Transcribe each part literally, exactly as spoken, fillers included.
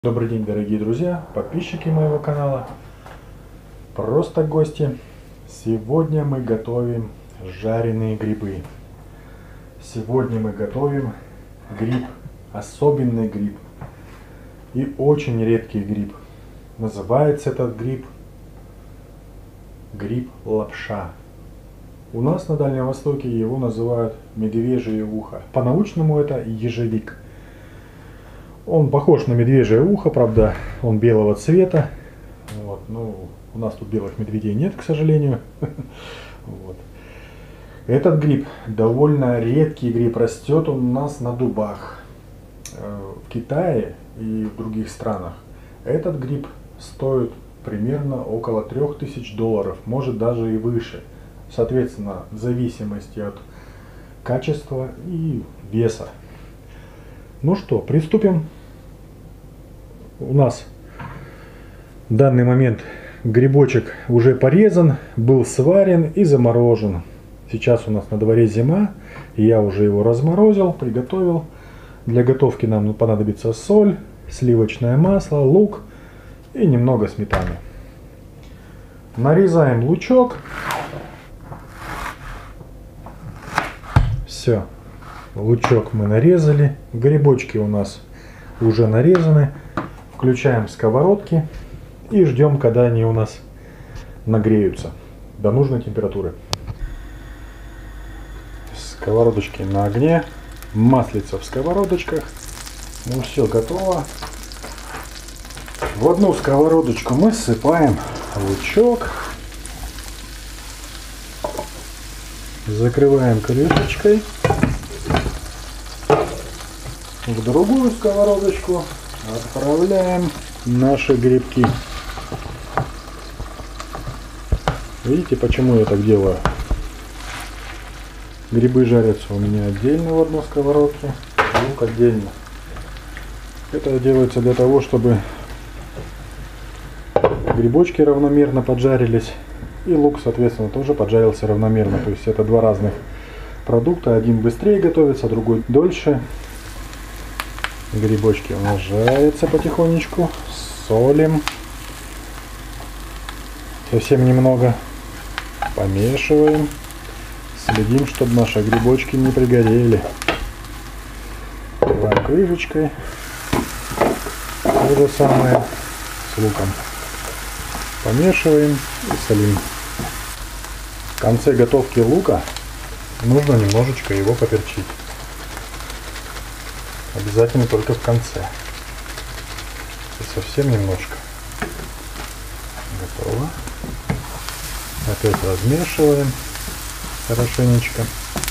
Добрый день, дорогие друзья, подписчики моего канала, просто гости. Сегодня мы готовим жареные грибы. Сегодня мы готовим гриб, особенный гриб и очень редкий гриб. Называется этот гриб гриб лапша. У нас на Дальнем Востоке его называют медвежье ухо. По-научному это ежевик. Он похож на медвежье ухо, правда, он белого цвета. Вот, ну, у нас тут белых медведей нет, к сожалению. Вот. Этот гриб довольно редкий гриб, растет он у нас на дубах. В Китае и в других странах этот гриб стоит примерно около трёх тысяч долларов, может даже и выше. Соответственно, в зависимости от качества и веса. Ну что, приступим. У нас в данный момент грибочек уже порезан, был сварен и заморожен. Сейчас у нас на дворе зима, и я уже его разморозил, приготовил. Для готовки нам понадобится соль, сливочное масло, лук и немного сметаны. Нарезаем лучок. Все. Лучок мы нарезали, грибочки у нас уже нарезаны. Включаем сковородки и ждем, когда они у нас нагреются до нужной температуры. Сковородочки на огне, маслица в сковородочках. Ну все, готово. В одну сковородочку мы ссыпаем лучок. Закрываем крышечкой. В другую сковородочку отправляем наши грибки. Видите, почему я так делаю? Грибы жарятся у меня отдельно в одной сковородке, лук отдельно. Это делается для того, чтобы грибочки равномерно поджарились и лук, соответственно, тоже поджарился равномерно. То есть это два разных продукта. Один быстрее готовится, другой дольше. Грибочки у нас жарятся потихонечку. Солим. Совсем немного. Помешиваем. Следим, чтобы наши грибочки не пригорели. Открываем крышечкой. То же самое с луком. Помешиваем и солим. В конце готовки лука нужно немножечко его поперчить. Обязательно только в конце. И совсем немножко. Готово. Опять размешиваем хорошенечко.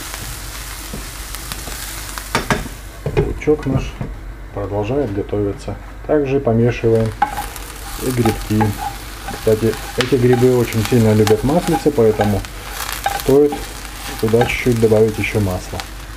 Лучок наш продолжает готовиться. Также помешиваем и грибки. Кстати, эти грибы очень сильно любят маслице, поэтому стоит туда чуть-чуть добавить еще масла.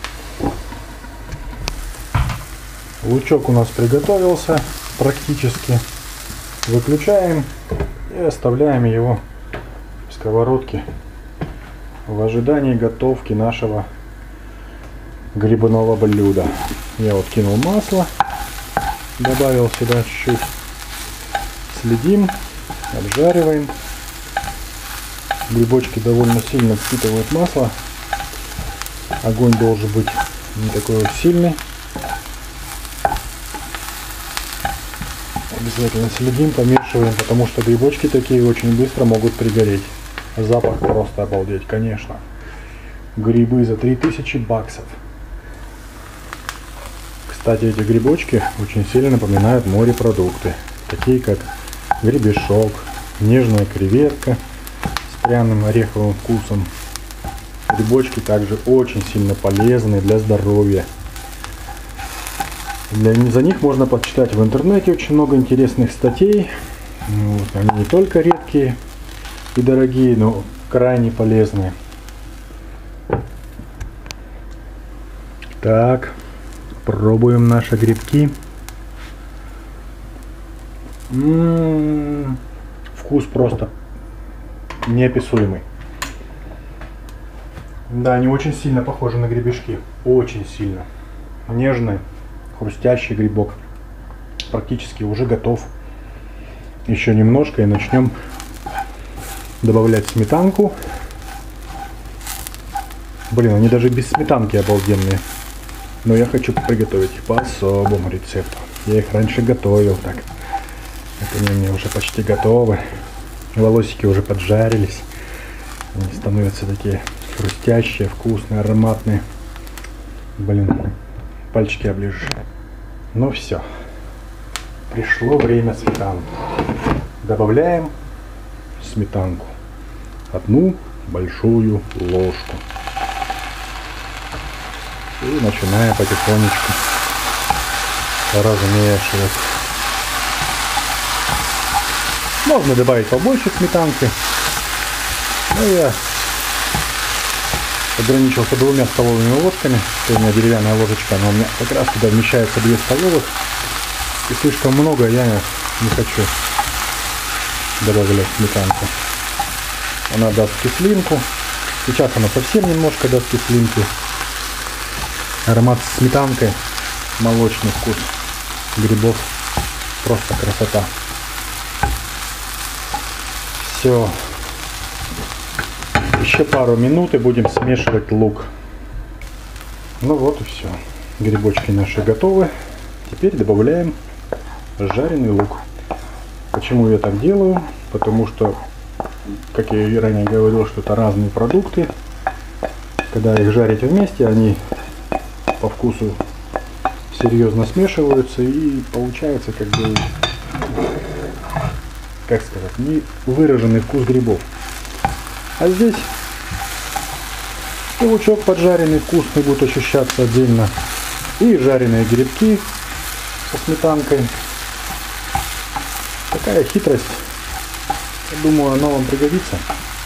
Лучок у нас приготовился практически. Выключаем и оставляем его в сковородке в ожидании готовки нашего грибного блюда. Я вот кинул масло, добавил сюда чуть-чуть. Следим, обжариваем. Грибочки довольно сильно впитывают масло. Огонь должен быть не такой вот сильный. Обязательно следим, помешиваем, потому что грибочки такие очень быстро могут пригореть. Запах просто обалдеть, конечно. Грибы за три тысячи баксов. Кстати, эти грибочки очень сильно напоминают морепродукты. Такие как гребешок, нежная креветка с пряным ореховым вкусом. Грибочки также очень сильно полезны для здоровья. Для, за них можно почитать в интернете очень много интересных статей. Вот, они не только редкие и дорогие, но крайне полезные. Так, пробуем наши грибки. М-м-м, вкус просто неописуемый. Да, они очень сильно похожи на гребешки. Очень сильно. Нежные. Хрустящий грибок. практически уже готов. Еще немножко и начнем добавлять сметанку. Блин, они даже без сметанки обалденные. Но я хочу приготовить их по особому рецепту. Я их раньше готовил так. Это они у меня уже почти готовы. Волосики уже поджарились. Они становятся такие хрустящие, вкусные, ароматные. Блин, пальчики оближешь. Ну все. Пришло время сметанки. Добавляем сметанку. Одну большую ложку. И начинаем потихонечку размешивать. Можно добавить побольше сметанки. Но я ограничился двумя столовыми ложками. Это у меня деревянная ложечка, но у меня как раз туда вмещается две столовых. И слишком много я не хочу добавлять сметанку. Она даст кислинку. Сейчас она совсем немножко даст кислинки. Аромат с сметанкой, молочный вкус грибов. Просто красота. Все. Еще пару минут и будем смешивать лук. Ну вот и все. Грибочки наши готовы. Теперь добавляем жареный лук. Почему я так делаю? Потому что, как я и ранее говорил, что это разные продукты. Когда их жарите вместе, они по вкусу серьезно смешиваются и получается как бы, как сказать, не выраженный вкус грибов. А здесь и лучок поджаренный вкусный будет ощущаться отдельно, и жареные грибки со сметанкой. Такая хитрость, я думаю, она вам пригодится.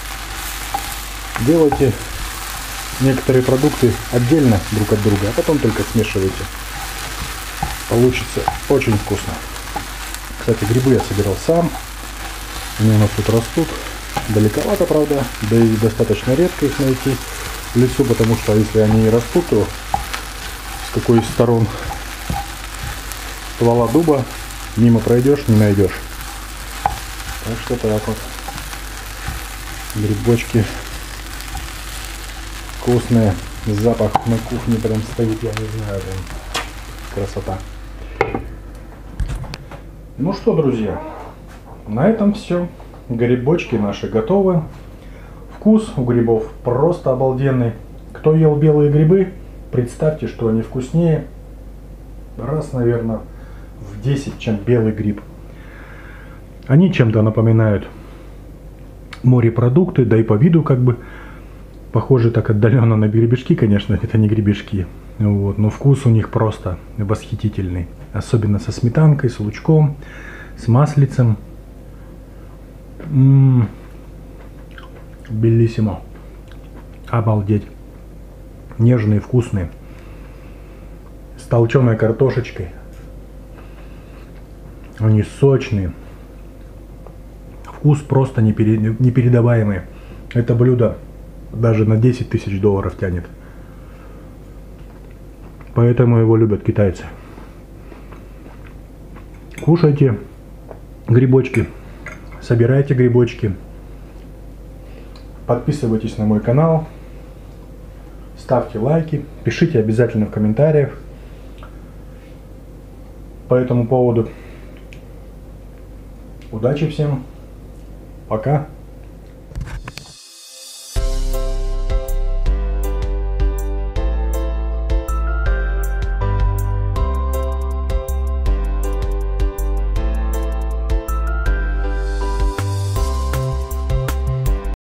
Делайте некоторые продукты отдельно друг от друга, а потом только смешивайте. Получится очень вкусно. Кстати, грибы я собирал сам. Они у нас тут растут. Далековато, правда, да и достаточно редко их найти в лесу, потому что если они и растут, то с какой из сторон ствола дуба мимо пройдешь, не найдешь. Так что так вот. Грибочки вкусные. Запах на кухне прям стоит, я не знаю, прям красота. Ну что, друзья, на этом все. Грибочки наши готовы. Вкус у грибов просто обалденный. Кто ел белые грибы, представьте, что они вкуснее раз, наверное, в десять, чем белый гриб. Они чем-то напоминают морепродукты, да и по виду как бы похожи так отдаленно на гребешки, конечно, это не гребешки. Вот, но вкус у них просто восхитительный. Особенно со сметанкой, с лучком, с маслицем. Ммм, белиссимо. Обалдеть. Нежные, вкусные. С толченой картошечкой. Они сочные. Вкус просто непередаваемый. Это блюдо даже на десять тысяч долларов тянет. Поэтому его любят китайцы. Кушайте грибочки. Собирайте грибочки. Подписывайтесь на мой канал. Ставьте лайки. Пишите обязательно в комментариях по этому поводу. Удачи всем. Пока.